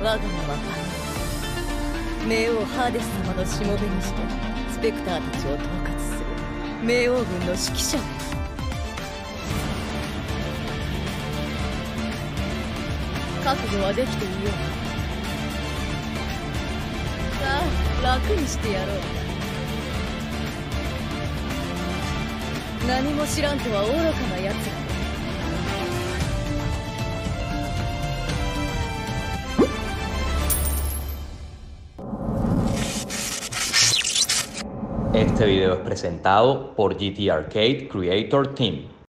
我が名はパミ。冥王ハーデス様のしもべにしてスペクターたちを統括する冥王軍の指揮者だ。覚悟はできていよう。さあ、楽にしてやろう。何も知らんとは愚かな奴ら。 Este video es presentado por GT Arcade Creator Team.